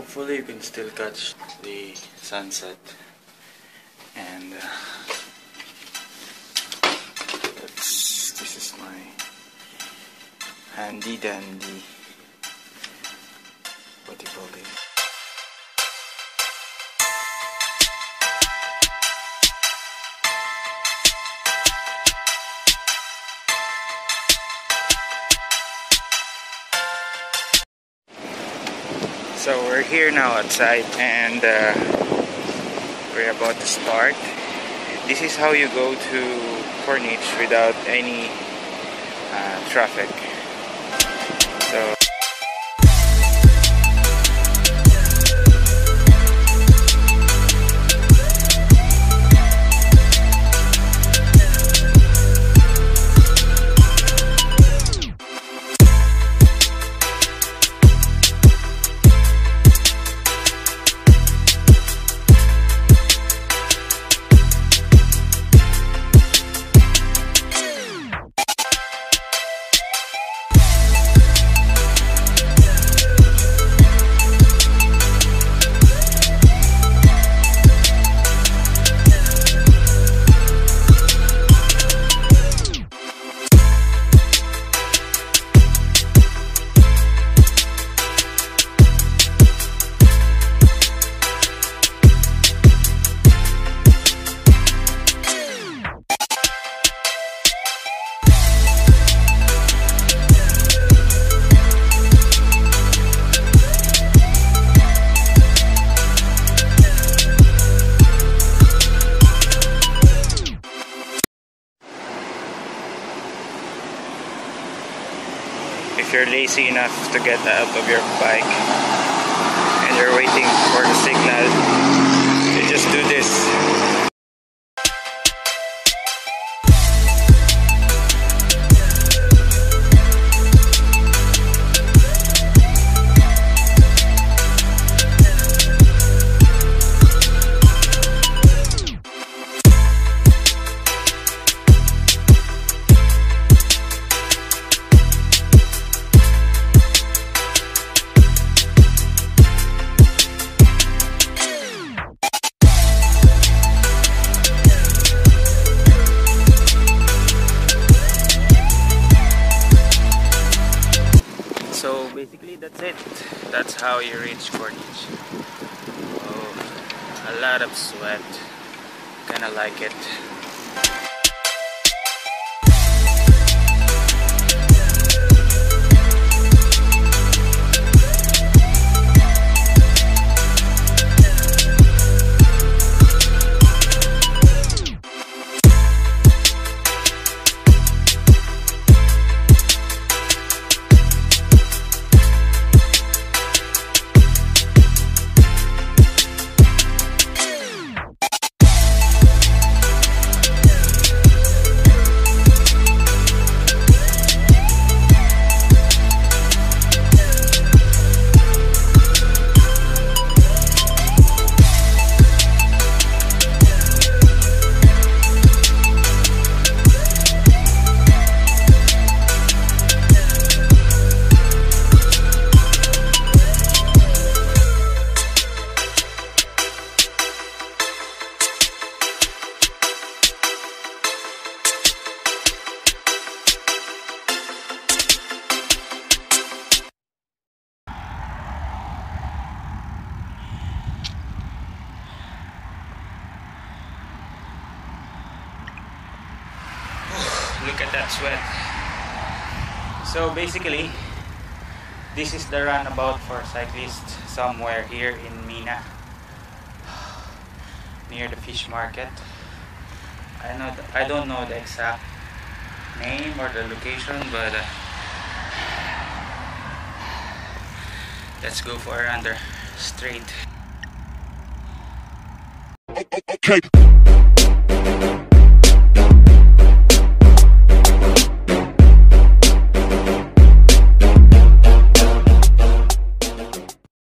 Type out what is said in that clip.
hopefully you can still catch the sunset. And this is my handy dandy, what do you call it? So we're here now outside, and we're about to start. This is how you go to Corniche without any traffic. So if you're lazy enough to get out of your bike and you're waiting for the signal, you just do this. So basically that's it. That's how you reach Corniche. Oh, a lot of sweat. Kinda like it. Look at that sweat. So basically, this is the runabout for cyclists somewhere here in Mina, near the fish market. I don't know the exact name or the location, but let's go for another straight. Okay.